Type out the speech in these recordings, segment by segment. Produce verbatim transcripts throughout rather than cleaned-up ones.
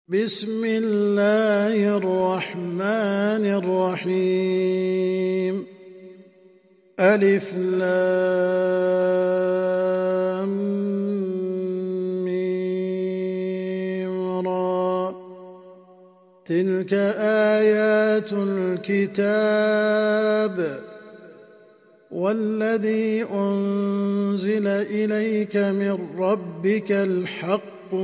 بسم الله الرحمن الرحيم. ألف لام ميم را. تلك آيات الكتاب والذي أنزل إليك من ربك الحق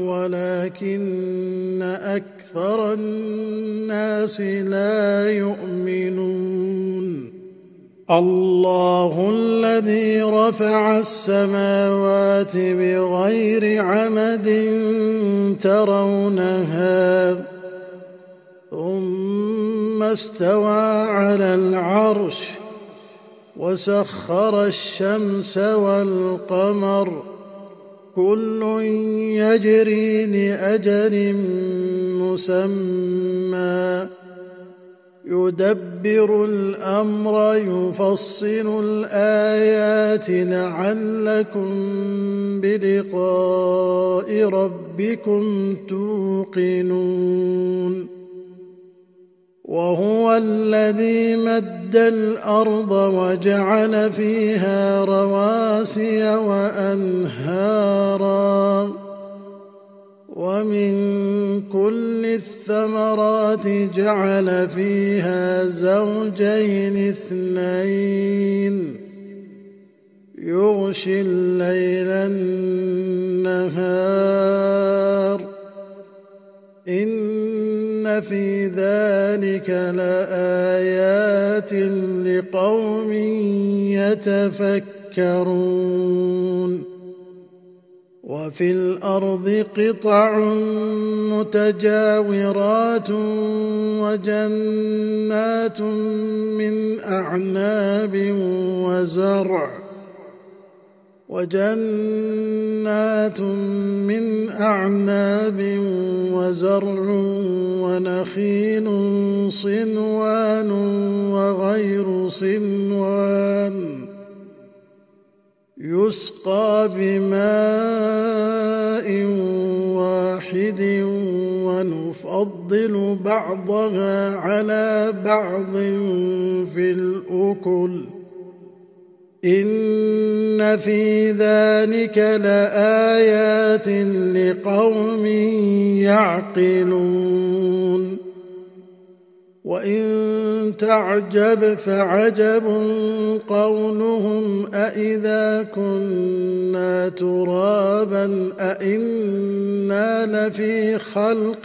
ولكن أكثر الناس لا يؤمنون. الله الذي رفع السماوات بغير عمد ترونها ثم استوى على العرش وسخر الشمس والقمر كل يجري لأجل مسمى يدبر الأمر يفصل الآيات لعلكم بلقاء ربكم توقنون. وهو الذي مد الأرض وجعل فيها رواسي وأنهارا ومن كل الثمرات جعل فيها زوجين اثنين يغشي الليل النهار إن في ذلك لآيات لقوم يتفكرون. وفي الأرض قطع متجاورات وجنات من أعناب وزرع وجنات من أعناب وزرع ونخيل صنوان وغير صنوان يسقى بماء واحد ونفضل بعضها على بعض في الأكل إن في ذلك لآيات لقوم يعقلون. وإن تعجب فعجب قولهم أإذا كنا ترابا أإنا لفي خلق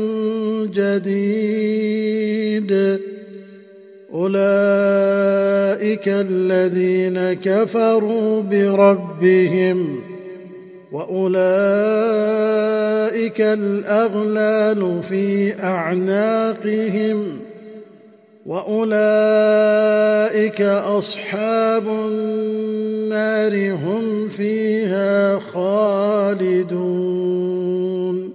جديد أولئك الذين كفروا بربهم وأولئك الأغلال في أعناقهم وأولئك أصحاب النار هم فيها خالدون.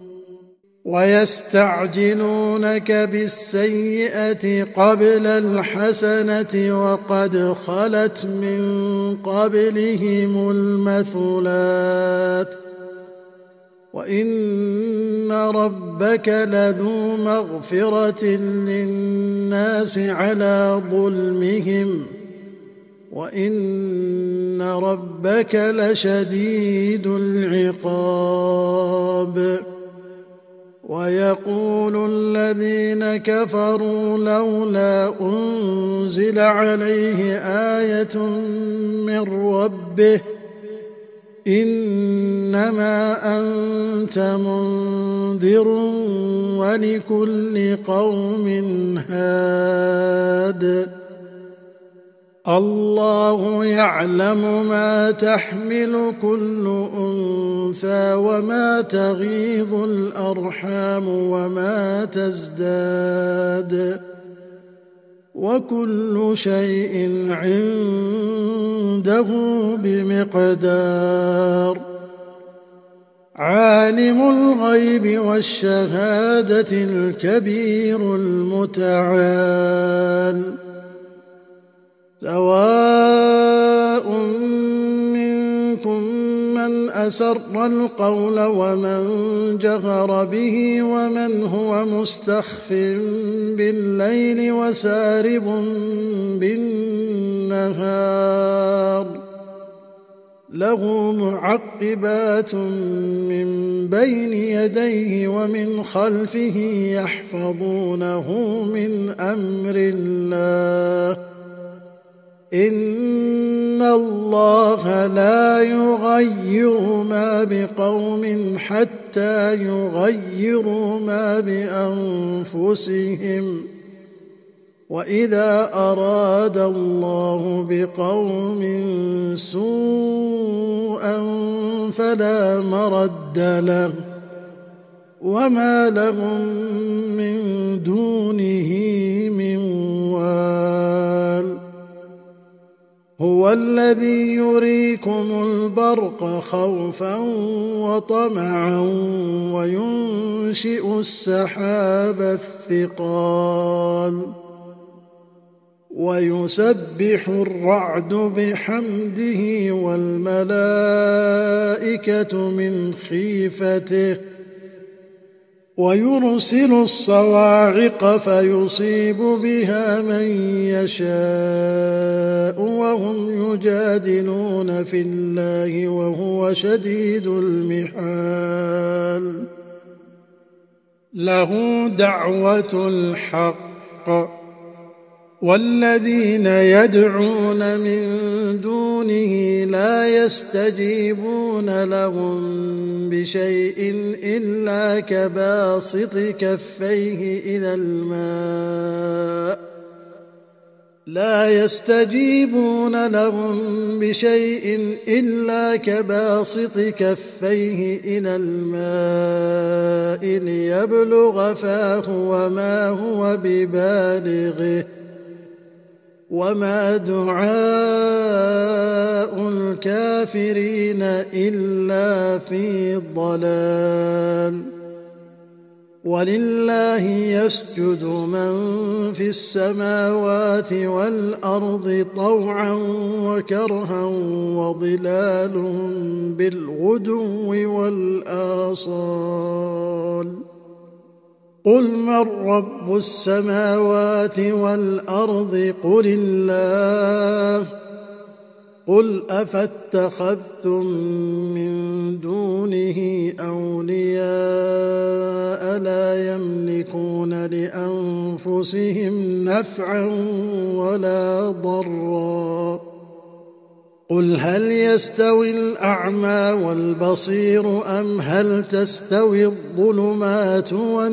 ويستعجلونك بالسيئة قبل الحسنة وقد خلت من قبلهم المثلات وإن ربك لذو مغفرة للناس على ظلمهم وإن ربك لشديد العقاب. ويقول الذين كفروا لولا أنزل عليه آية من ربه إنما أنت منذر ولكل قوم هاد الله يعلم ما تحمل كل أنثى وما تغيض الأرحام وما تزداد وكل شيء عنده بمقدار. عالم الغيب والشهادة الكبير المتعال سواء منكم من من أسر القول ومن جهر به ومن هو مستخف بالليل وسارب بالنهار له معقبات من بين يديه ومن خلفه يحفظونه من أمر الله إن الله لا يغير ما بقوم حتى يغيروا ما بأنفسهم وإذا أراد الله بقوم سوءا فلا مرد له وما لهم من دونه من وال هو الذي يريكم البرق خوفا وطمعا وينشئ السحاب الثقال ويسبح الرعد بحمده والملائكة من خيفته ويرسل الصواعق فيصيب بها من يشاء وهم يجادلون في الله وهو شديد المحال له دعوة الحق والذين يدعون من دونه لا يستجيبون لهم بشيء إلا كباسط كفيه إلى الماء لا يستجيبون لهم بشيء إلا كباسط كفيه إلى الماء ليبلغ فاه وما هو ببالغه وما دعاء الكافرين إلا في ضلال ولله يسجد من في السماوات والأرض طوعا وكرها وظلالهم بالغدو والآصال قل من رب السماوات والأرض قل الله قل أفاتخذتم من دونه أولياء لا يملكون لأنفسهم نفعا ولا ضرا قل هل يستوي الأعمى والبصير أم هل تستوي الظلمات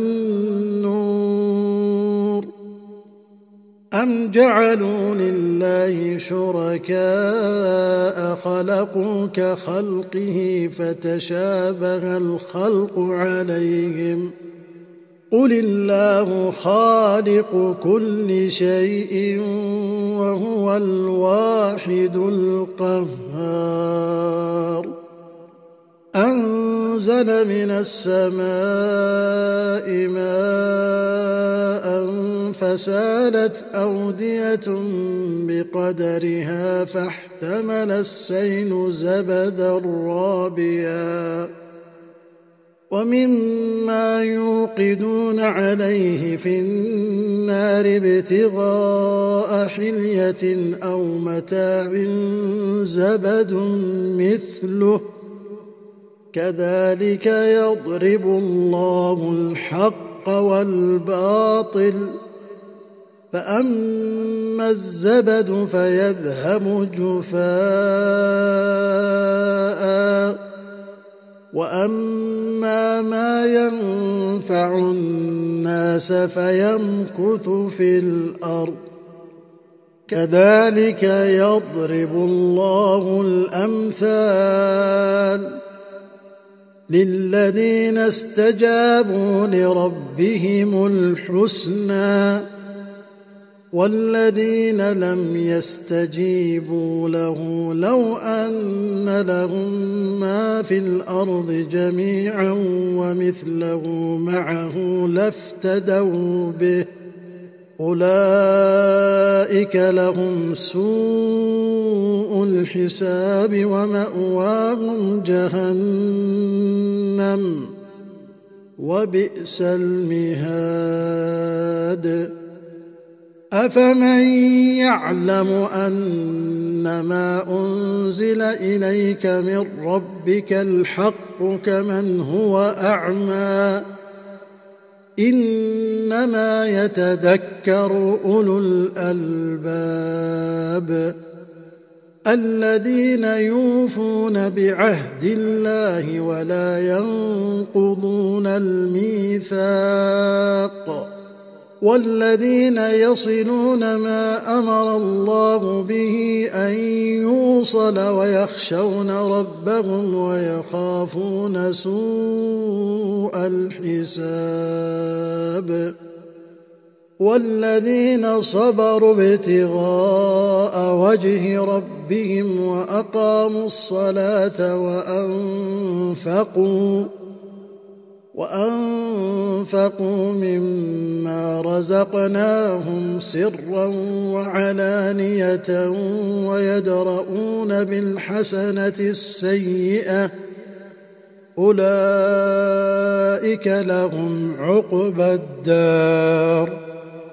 والنور أم جعلوا لله شركاء خلقوا كخلقه فتشابه الخلق عليهم قل الله خالق كل شيء وهو الواحد القهار أنزل من السماء ماء فسالت أودية بقدرها فاحتمل السيل زبدا رابيا ومما يوقدون عليه في النار ابتغاء حلية أو متاع زبد مثله كذلك يضرب الله الحق والباطل فأما الزبد فيذهب جفاء وأما ما ينفع الناس فيمكث في الأرض كذلك يضرب الله الأمثال للذين استجابوا لربهم الحسنى والذين لم يستجيبوا له لو أن لهم ما في الأرض جميعا ومثله معه لافتدوا به أولئك لهم سوء الحساب ومأواهم جهنم وبئس المهاد أفمن يعلم أنما أنزل إليك من ربك الحق كمن هو أعمى إنما يتذكر أولو الألباب الذين يوفون بعهد الله ولا ينقضون الميثاق والذين يصلون ما أمر الله به أن يوصل ويخشون ربهم ويخافون سوء الحساب والذين صبروا ابتغاء وجه ربهم وأقاموا الصلاة وأنفقوا وأنفقوا مما رزقناهم سرا وعلانية ويدرؤون بالحسنة السيئة أولئك لهم عقبى الدار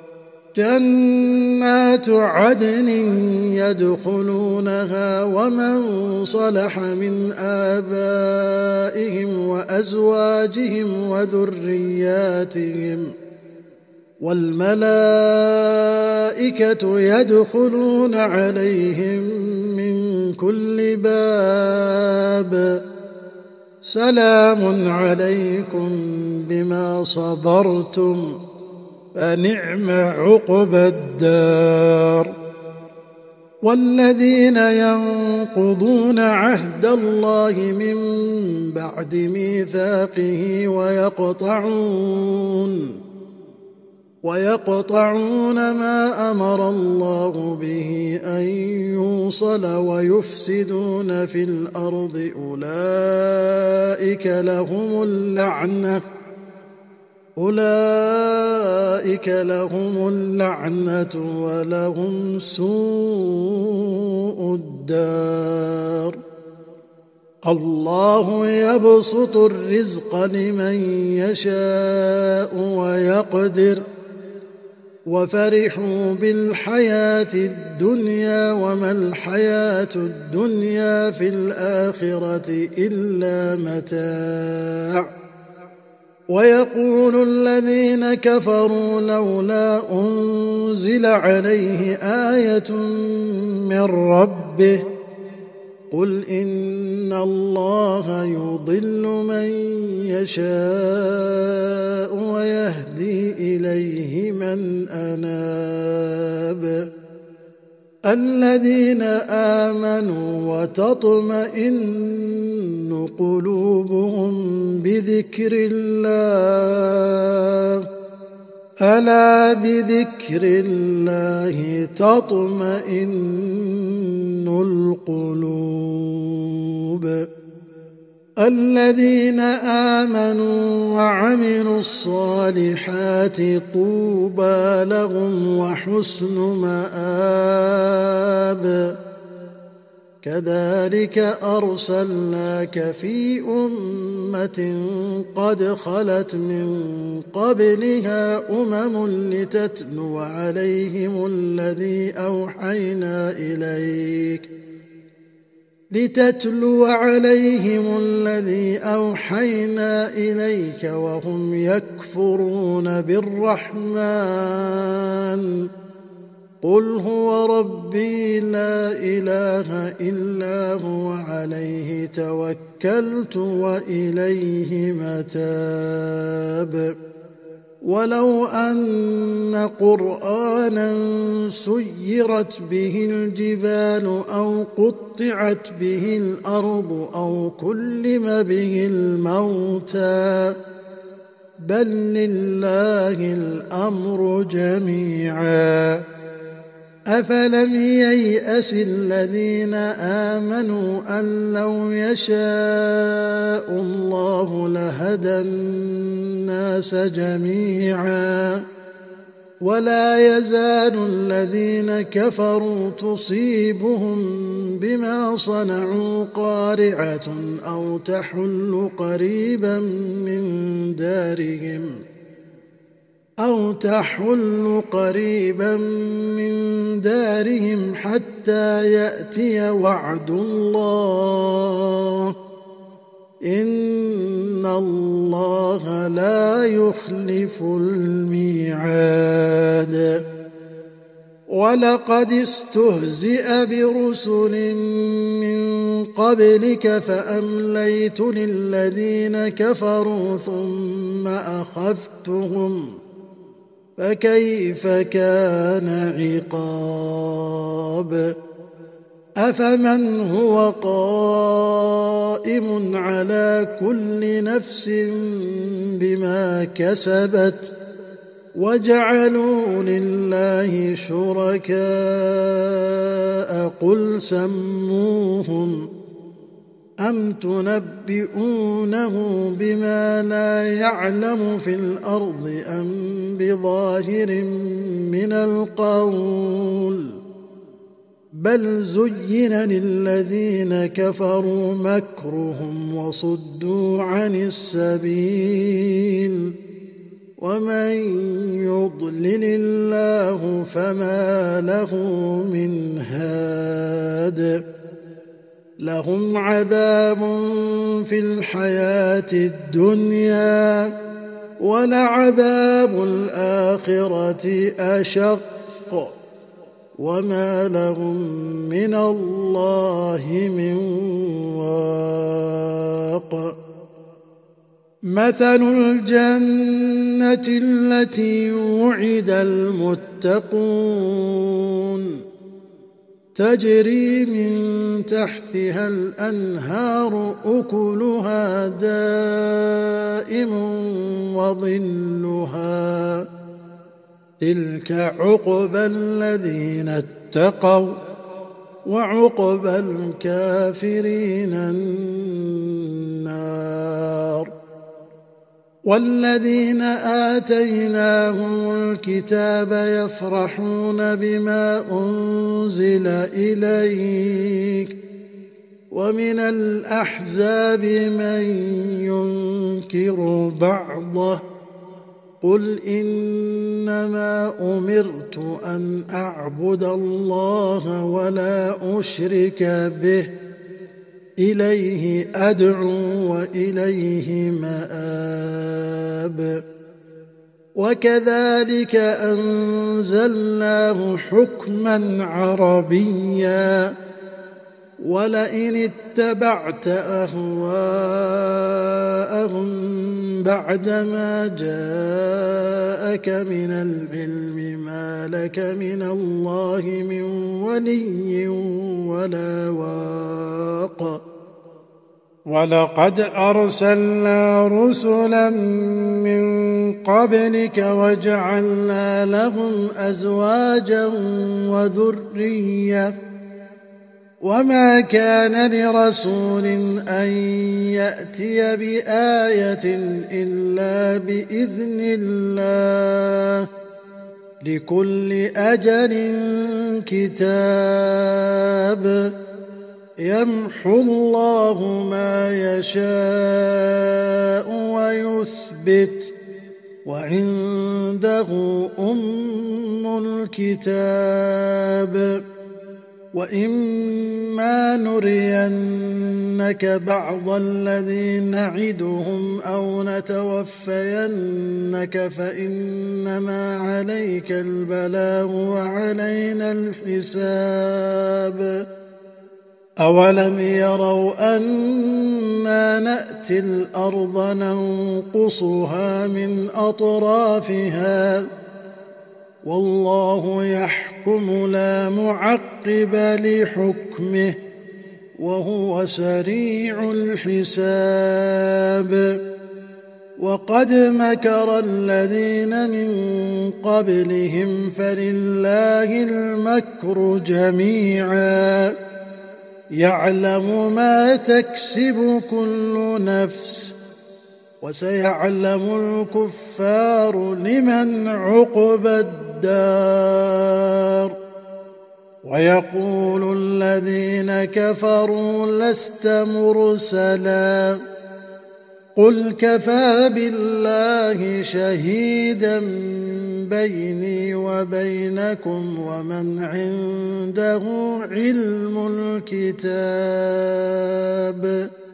جنات عدن يدخلونها ومن صلح من آبائهم وأزواجهم وذرياتهم والملائكة يدخلون عليهم من كل باب سلام عليكم بما صبرتم فنعم عقبى الدار والذين ينقضون عهد الله من بعد ميثاقه ويقطعون ويقطعون ما أمر الله به أن يوصل ويفسدون في الأرض أولئك لهم اللعنة أولئك لهم اللعنة ولهم سوء الدار الله يبسط الرزق لمن يشاء ويقدر وفرحوا بالحياة الدنيا وما الحياة الدنيا في الآخرة إلا متاع ويقول الذين كفروا لولا أنزل عليه آية من ربه قل إن الله يضل من يشاء ويهدي إليه من أناب الذين آمنوا وتطمئن قلوبهم بذكر الله ألا بذكر الله تطمئن القلوب الذين آمنوا وعملوا الصالحات طوبى لهم وحسن مآب كذلك أرسلناك في أمة قد خلت من قبلها أمم لتتلو عليهم الذي أوحينا إليك لتتلو عليهم الذي أوحينا إليك وهم يكفرون بالرحمن قل هو ربي لا إله إلا هو عليه توكلت وإليه متاب ولو أن قرآنا سيرت به الجبال أو قطعت به الأرض أو كلم به الموتى بل لله الأمر جميعا أفلم ييأس الذين آمنوا أن لو يشاء الله لهدى الناس جميعا ولا يزال الذين كفروا تصيبهم بما صنعوا قارعة أو تحل قريبا من دارهم أو تحل قريبا من دارهم حتى يأتي وعد الله إن الله لا يخلف الميعاد. ولقد استهزئ برسل من قبلك فأمليت للذين كفروا ثم أخذتهم فكيف كان عقاب. أفمن هو قائم على كل نفس بما كسبت وجعلوا لله شركاء قل سموهم أم تنبئونه بما لا يعلم في الأرض أم بظاهر من القول بل زين للذين كفروا مكرهم وصدوا عن السبيل ومن يضلل الله فما له من هاد. لهم عذاب في الحياة الدنيا ولعذاب الآخرة أشق وما لهم من الله من واق. مثل الجنة التي وعد المتقون تجري من تحتها الأنهار أكلها دائم وظلها تلك عقبى الذين اتقوا وعقبى الكافرين النار. والذين آتيناهم الكتاب يفرحون بما أنزل إليك ومن الأحزاب من ينكر بعضه قل إنما أمرت أن أعبد الله ولا أشرك به إليه أدعو وإليه مآب. وكذلك أنزلناه حكما عربيا ولئن اتبعت أهواءهم بعدما جاءك من العلم ما لك من الله من ولي ولا واق. ولقد أرسلنا رسلا من قبلك وجعلنا لهم أزواجا وذرية وما كان لرسول أن يأتي بآية إلا بإذن الله لكل أجل كتاب يمحو الله ما يشاء ويثبت وعنده أم الكتاب. وإما نرينك بعض الذي نعدهم أو نتوفينك فإنما عليك البلاغ وعلينا الحساب. أولم يروا أنا نأتي الأرض ننقصها من أطرافها والله يحكم لا معقب لحكمه وهو سريع الحساب. وقد مكر الذين من قبلهم فلله المكر جميعا يعلم ما تكسب كل نفس وسيعلم الكفار لمن عقبى الدار. الدار ويقول الذين كفروا لست مرسلا قل كفى بالله شهيدا بيني وبينكم ومن عنده علم الكتاب